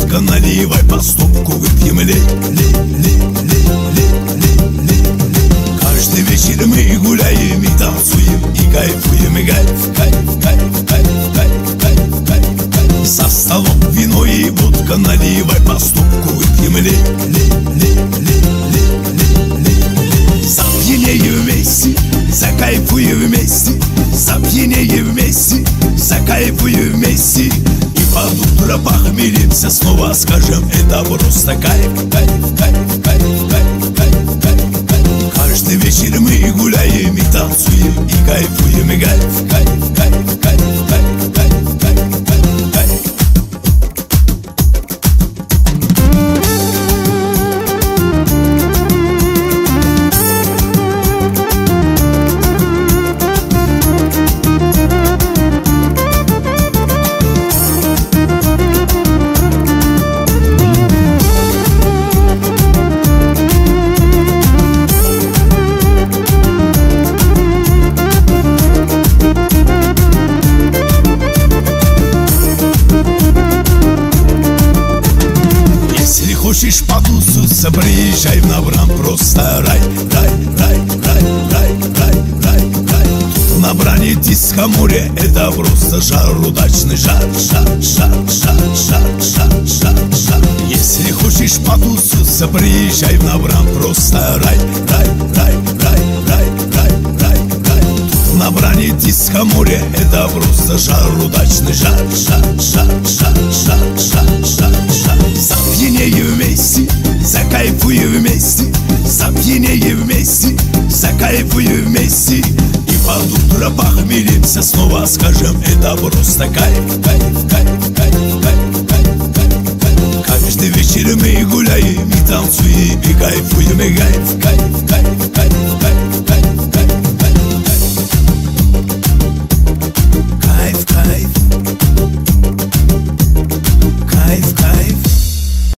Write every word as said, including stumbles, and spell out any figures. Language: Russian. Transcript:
водка, наливай по стопку, выпьем лей, лей, лей, лей, лей, лей, лей, лей. Каждый вечер мы гуляем и танцуем, и кайфуем, и кайф, кайф, кайф, кайф, кайф, кайф, кайф, кайф. За столом вино и водка, наливай по стопку, выпьем лей, лей, лей, лей, лей, лей, лей. Запьянеем вместе, закайфуем вместе, запьянеем вместе, закайфуем вместе. И под утро похмелимся, снова скажем, это просто кайф, кайф, кайф, кайф, кайф, кайф, кайф, кайф. Каждый вечер мы гуляем и танцуем, и кайфуем, и кайф, кайф, кайф, кайф, кайф, кайф, кайф, кайф, кайф. Хочешь потусуться, приезжай в Навран, просто рай, рай, рай, рай, рай, рай, рай, рай. Тут на Навране диско море, это просто жар, удачный жар, жар, жар, жар, жар, жар, жар, жар. Если хочешь потусуться, приезжай в Навран, просто рай, рай, рай, рай, рай, рай, рай, рай. Тут на Навране диско море, это просто жар, удачный жар, жар, жар, жар, жар, жар, жар, жар. Запьянеем вместе, закайфуем вместе, запьянеем вместе, закайфуем вместе. И под утро похмелимся, снова скажем, это просто кайф, кайф, кайф, кайф, кайф, кайф, кайф, кайф. Каждый вечер мы гуляем и танцуем, и кайфуем, и кайф, кайф.